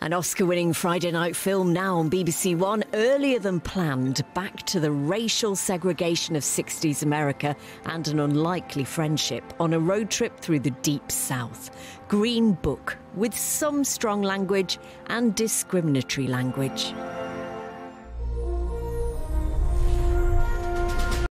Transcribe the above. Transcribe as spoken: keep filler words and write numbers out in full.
An Oscar-winning Friday night film now on B B C One, earlier than planned, back to the racial segregation of sixties America and an unlikely friendship on a road trip through the Deep South. Green Book, with some strong language and discriminatory language.